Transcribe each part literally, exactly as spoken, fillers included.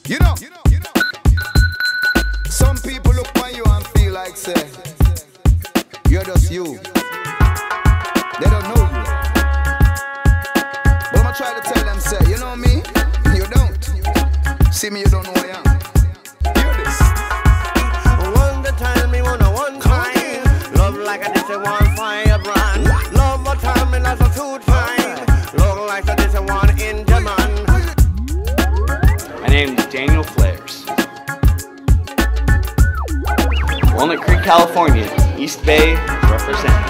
You know, some people look on you and feel like say, you're just you. They don't know you. But I'ma try to tell them, say, you know me? You don't. See me, you don't know who I am. Hear this. One the time me wanna one time. Love like a this one firebrand. Love but time me not a two time. Love like a this one in demand. My name is Daniel Flares. Walnut Creek, California. East Bay, representing.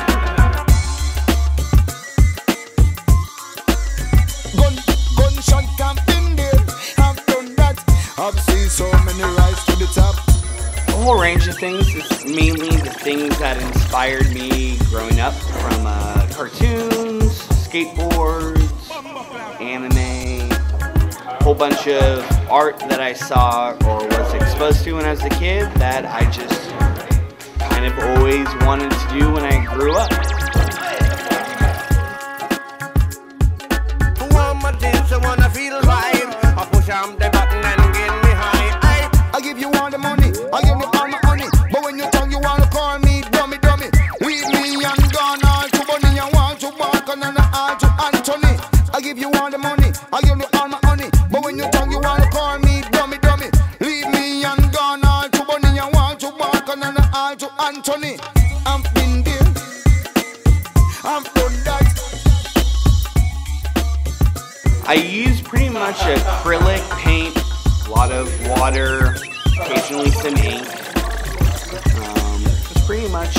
Gun, gunshot camping there. I've done that. I've seen so many rise to the top. A whole range of things. It's mainly the things that inspired me growing up, from uh, cartoons, skateboards, anime, a whole bunch of art that I saw or was exposed to when I was a kid that I just kind of always wanted to do when I grew up. I give you all the money, I give you all my money. But when you talk, you wanna call me dummy, dummy. Leave me and gone all to money. I want to walk on and all to Anthony. I give you all the money, I give you all my money. But when you talk, you wanna call me dummy, dummy. Leave me and gone all to money. I want to walk on and all to Anthony. I've been there, I've done that. I use pretty much acrylic paint, a lot of water, occasionally some ink. Um, that's pretty much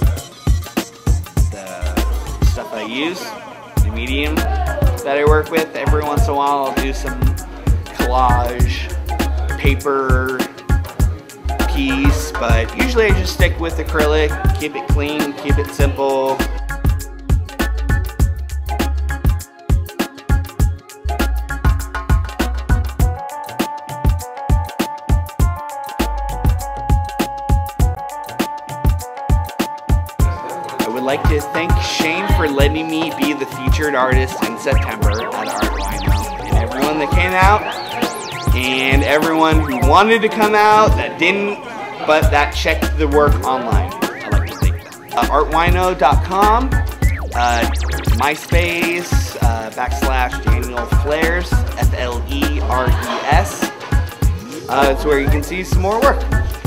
the stuff I use, the medium that I work with. Every once in a while I'll do some collage, paper piece, but usually I just stick with acrylic, keep it clean, keep it simple. I would like to thank Shane for letting me be the featured artist in September at Art Wino, and everyone that came out, and everyone who wanted to come out that didn't, but that checked the work online. I'd like to thank them. Uh, art wino dot com, uh, MySpace, uh, backslash Daniel Flares, F L E R E S. Uh, it's where you can see some more work.